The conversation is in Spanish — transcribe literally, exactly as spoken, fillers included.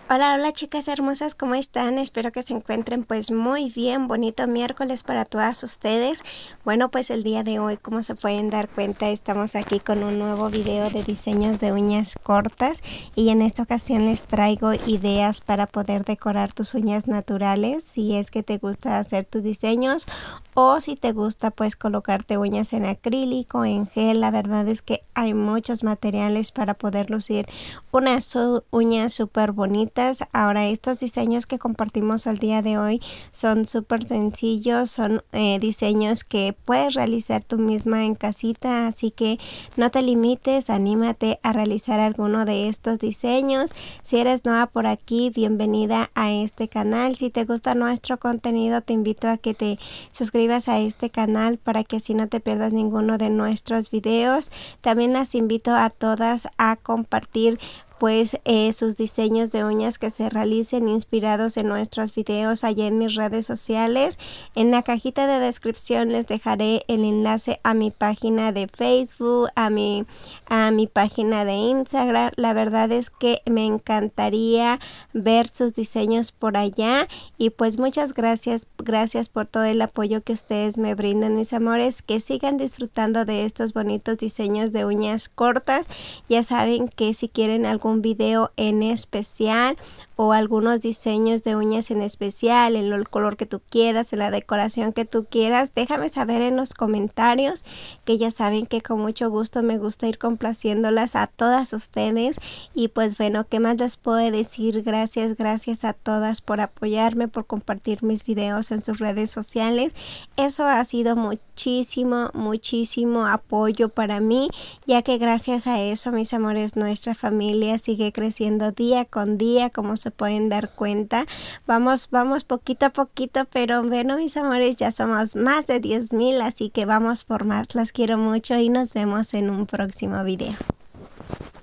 Hola, hola chicas hermosas, ¿cómo están? Espero que se encuentren pues muy bien, bonito miércoles para todas ustedes. Bueno, pues el día de hoy, como se pueden dar cuenta, estamos aquí con un nuevo video de diseños de uñas cortas y en esta ocasión les traigo ideas para poder decorar tus uñas naturales si es que te gusta hacer tus diseños o si te gusta pues colocarte uñas en acrílico, en gel. La verdad es que hay muchos materiales para poder lucir unas uñas súper bonitas. Ahora, estos diseños que compartimos el día de hoy son súper sencillos, son eh, diseños que puedes realizar tú misma en casita, así que no te limites, anímate a realizar alguno de estos diseños. Si eres nueva por aquí, bienvenida a este canal. Si te gusta nuestro contenido, te invito a que te suscribas a este canal para que así no te pierdas ninguno de nuestros videos. También las invito a todas a compartir pues eh, sus diseños de uñas que se realicen inspirados en nuestros videos allá en mis redes sociales. En la cajita de descripción les dejaré el enlace a mi página de Facebook, a mi, a mi página de Instagram. La verdad es que me encantaría ver sus diseños por allá y pues muchas gracias, gracias por todo el apoyo que ustedes me brindan, mis amores. Que sigan disfrutando de estos bonitos diseños de uñas cortas. Ya saben que si quieren algún un video en especial o algunos diseños de uñas en especial, en el color que tú quieras, en la decoración que tú quieras, déjame saber en los comentarios, que ya saben que con mucho gusto me gusta ir complaciéndolas a todas ustedes. Y pues bueno, ¿qué más les puedo decir? Gracias, gracias a todas por apoyarme, por compartir mis videos en sus redes sociales. Eso ha sido muchísimo, muchísimo apoyo para mí, ya que gracias a eso, mis amores, nuestra familia sigue creciendo día con día, como se pueden dar cuenta. Vamos, vamos poquito a poquito, pero bueno, mis amores, ya somos más de diez mil, así que vamos por más. Las quiero mucho y nos vemos en un próximo video.